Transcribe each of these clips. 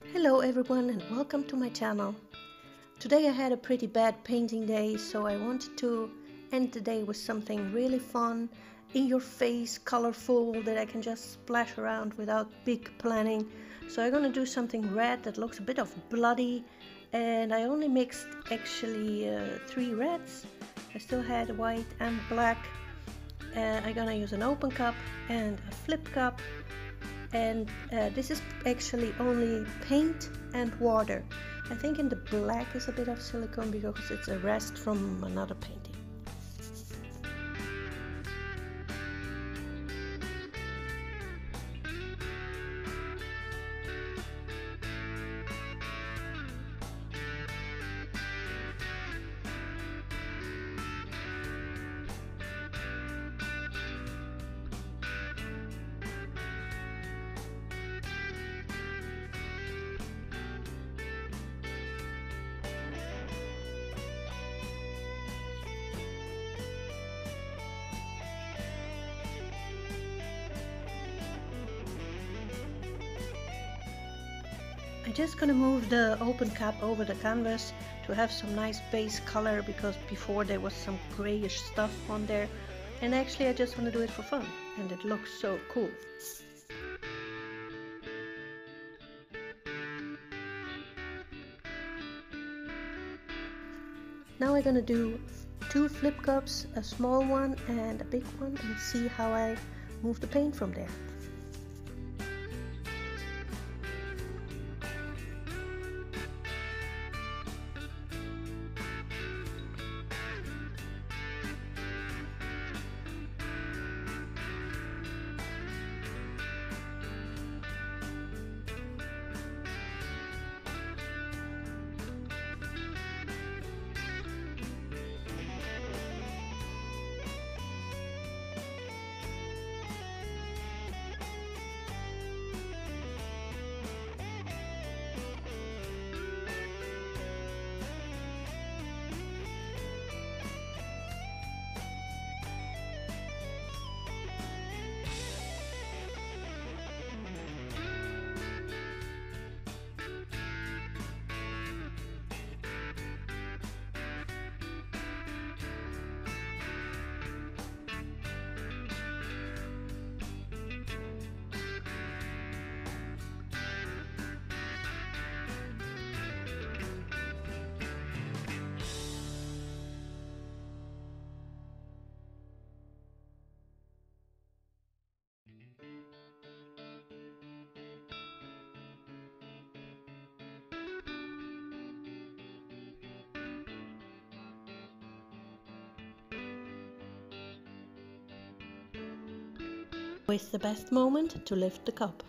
Hello everyone and welcome to my channel. Today I had a pretty bad painting day, so I wanted to end the day with something really fun, in your face, colorful, that I can just splash around without big planning. So I'm gonna do something red that looks a bit of bloody, and I only mixed actually 3 reds. I still had white and black. I'm gonna use an open cup and a flip cup. And this is actually only paint and water. I think in the black is a bit of silicone because it's a rest from another painting. I'm just gonna move the open cap over the canvas to have some nice base color, because before there was some grayish stuff on there, and actually I just want to do it for fun and it looks so cool. Now I'm gonna do 2 flip cups, a small one and a big one, and see how I move the paint from there. Always the best moment to lift the cup.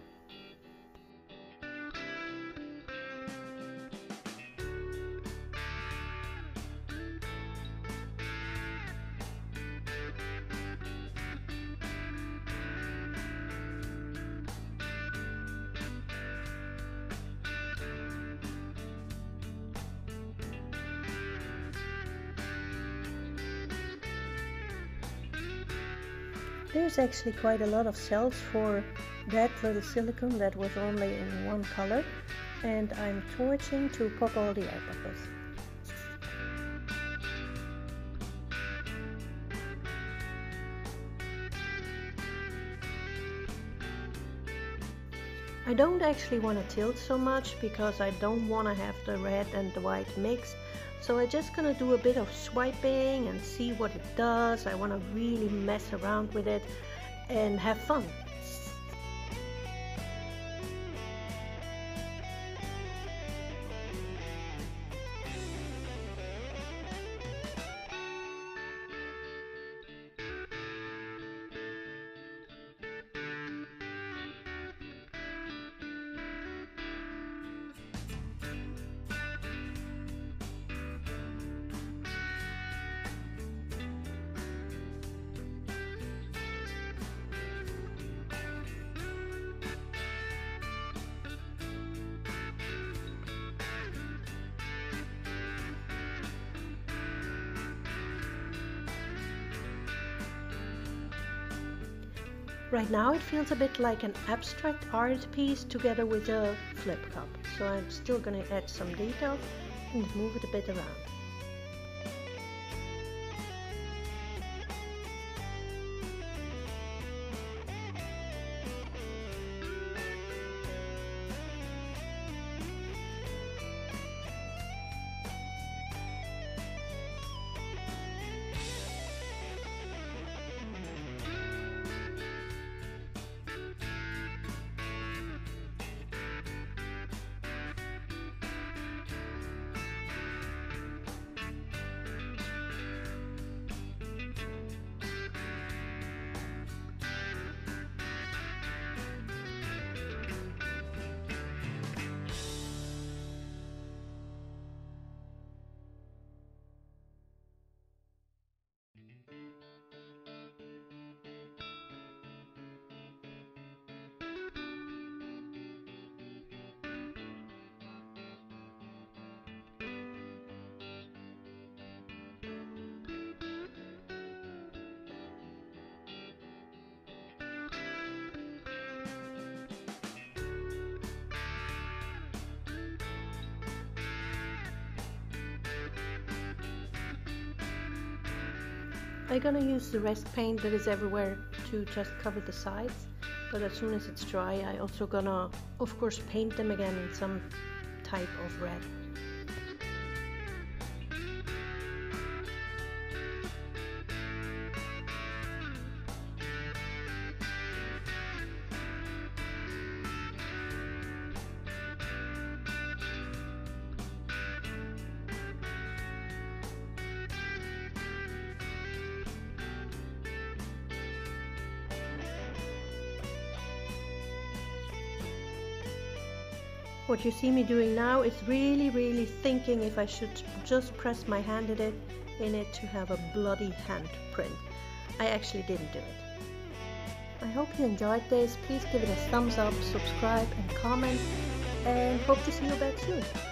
There's actually quite a lot of cells for that little silicone that was only in one color, and I'm torching to pop all the air bubbles. I don't actually want to tilt so much because I don't want to have the red and the white mix. So I'm just gonna do a bit of swiping and see what it does. I want to really mess around with it and have fun. Right now it feels a bit like an abstract art piece together with a flip cup. So I'm still going to add some details and move it a bit around. I'm gonna use the rest paint that is everywhere to just cover the sides, but as soon as it's dry I also gonna of course paint them again in some type of red. What you see me doing now is really thinking if I should just press my hand in it to have a bloody handprint. I actually didn't do it. I hope you enjoyed this. Please give it a thumbs up, subscribe and comment, and hope to see you back soon.